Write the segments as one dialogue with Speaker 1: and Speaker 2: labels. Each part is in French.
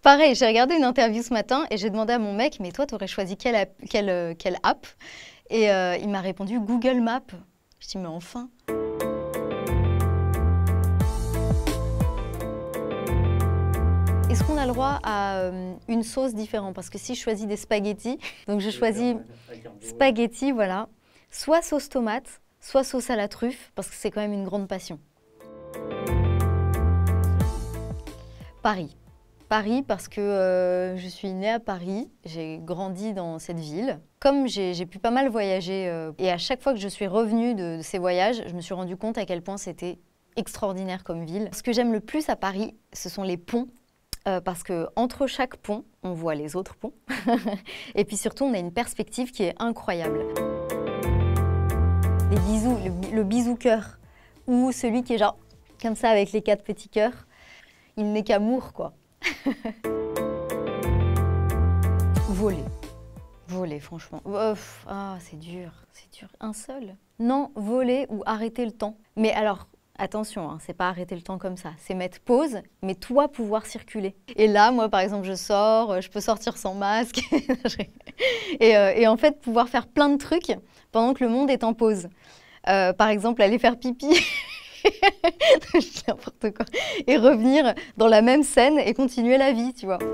Speaker 1: Pareil, j'ai regardé une interview ce matin et j'ai demandé à mon mec, mais toi, t'aurais choisi quelle app? Et il m'a répondu Google Maps. Je dis, mais enfin. Est-ce qu'on a le droit à une sauce différente? Parce que si je choisis des spaghettis, donc je choisis spaghettis, voilà, soit sauce tomate, soit sauce à la truffe, parce que c'est quand même une grande passion. Paris. Paris parce que je suis née à Paris, j'ai grandi dans cette ville. Comme j'ai pu pas mal voyager et à chaque fois que je suis revenue de ces voyages, je me suis rendu compte à quel point c'était extraordinaire comme ville. Ce que j'aime le plus à Paris, ce sont les ponts. Parce qu'entre chaque pont, on voit les autres ponts. Et puis surtout, on a une perspective qui est incroyable. Les bisous, le bisou cœur, ou celui qui est genre comme ça avec les 4 petits cœurs, il n'est qu'amour, quoi. Voler. Voler, franchement. C'est dur, c'est dur. Un seul? Non, voler ou arrêter le temps. Mais alors, attention, hein, c'est pas arrêter le temps comme ça, c'est mettre pause, mais toi pouvoir circuler. Et là, moi par exemple, je sors, je peux sortir sans masque, et en fait pouvoir faire plein de trucs pendant que le monde est en pause. Par exemple, aller faire pipi, n'importe quoi, et revenir dans la même scène et continuer la vie, tu vois.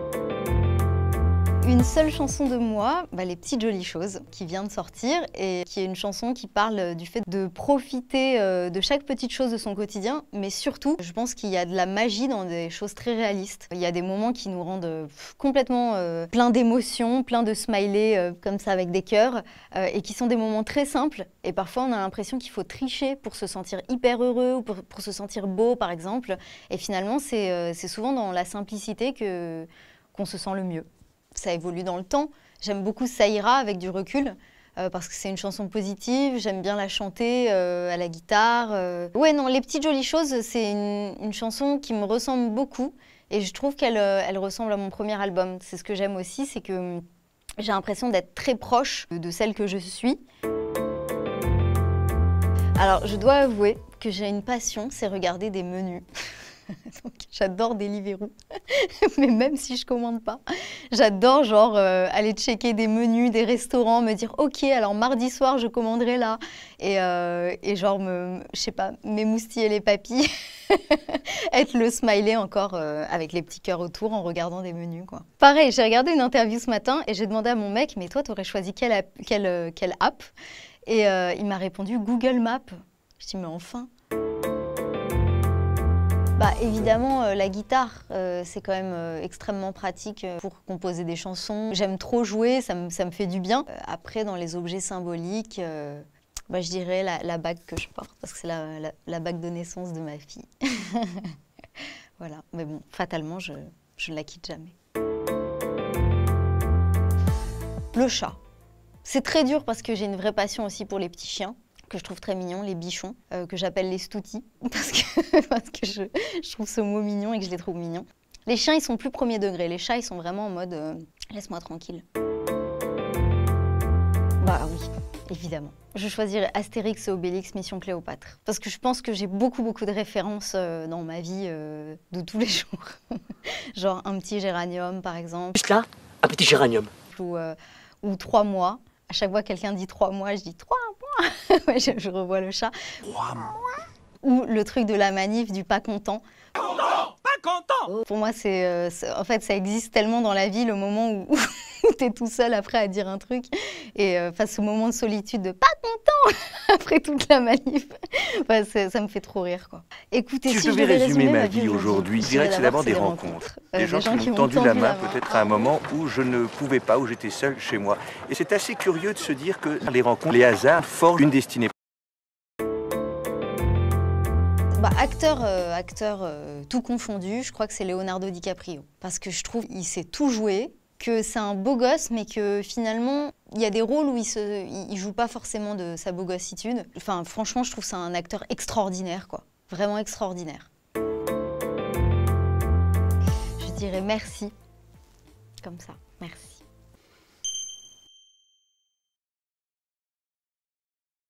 Speaker 1: Une seule chanson de moi, Les Petites Jolies Choses, qui vient de sortir et qui est une chanson qui parle du fait de profiter de chaque petite chose de son quotidien, mais surtout, je pense qu'il y a de la magie dans des choses très réalistes. Il y a des moments qui nous rendent complètement plein d'émotions, plein de smileys comme ça avec des cœurs, et qui sont des moments très simples. Et parfois, on a l'impression qu'il faut tricher pour se sentir hyper heureux ou pour se sentir beau, par exemple. Et finalement, c'est souvent dans la simplicité qu'on se sent le mieux. Ça évolue dans le temps. J'aime beaucoup Ça ira avec du recul parce que c'est une chanson positive, j'aime bien la chanter à la guitare. Ouais, non, Les Petites Jolies Choses, c'est une chanson qui me ressemble beaucoup et je trouve qu'elle ressemble à mon premier album. C'est ce que j'aime aussi, c'est que j'ai l'impression d'être très proche de celle que je suis. Alors, je dois avouer que j'ai une passion, c'est regarder des menus. J'adore Deliveroo, mais même si je commande pas, j'adore genre aller checker des menus, des restaurants, me dire ok, alors mardi soir je commanderai là et genre je sais pas, m'émoustiller les papilles, être le smiley encore avec les petits cœurs autour en regardant des menus quoi. Pareil, j'ai regardé une interview ce matin et j'ai demandé à mon mec, mais toi t'aurais choisi quelle app? Et il m'a répondu Google Maps. Je dis mais enfin. Évidemment, la guitare, c'est quand même extrêmement pratique pour composer des chansons. J'aime trop jouer, ça me fait du bien. Après, dans les objets symboliques, je dirais la bague que je porte, parce que c'est la bague de naissance de ma fille. Voilà, mais bon, fatalement, je ne la quitte jamais. Le chat. C'est très dur parce que j'ai une vraie passion aussi pour les petits chiens, que je trouve très mignons, les bichons, que j'appelle les stoutis, parce que je trouve ce mot mignon et que je les trouve mignons. Les chiens, ils sont plus premier degré. Les chats, ils sont vraiment en mode laisse-moi tranquille. Oui, évidemment. Je choisirais Astérix et Obélix, Mission Cléopâtre. Parce que je pense que j'ai beaucoup de références dans ma vie de tous les jours. Genre un petit géranium, par exemple.
Speaker 2: Juste là, un petit géranium.
Speaker 1: Ou 3 mois. À chaque fois que quelqu'un dit 3 mois, je dis 3 mois. Ouais, je revois le chat.
Speaker 2: 3 mois.
Speaker 1: Ou le truc de la manif du pas content.
Speaker 2: Pas content, pas content.
Speaker 1: Pour moi, en fait, ça existe tellement dans la vie, le moment où t'es tout seul après à dire un truc. Et face au moment de solitude de pas content après toute la manif, ça me fait trop rire, quoi. Écoutez,
Speaker 3: si je devais résumer ma vie aujourd'hui, je dirais que c'est d'abord des rencontres. Des gens qui m'ont tendu la main peut-être à un moment où je ne pouvais pas, où j'étais seul chez moi. Et c'est assez curieux de se dire que les rencontres, les hasards forgent une destinée.
Speaker 1: Acteur tout confondu, je crois que c'est Leonardo DiCaprio. Parce que je trouve qu'il sait tout jouer, que c'est un beau gosse, mais que finalement, il y a des rôles où il joue pas forcément de sa beau gossitude. Enfin, franchement, je trouve que c'est un acteur extraordinaire, quoi. Vraiment extraordinaire. Je dirais merci. Comme ça, merci.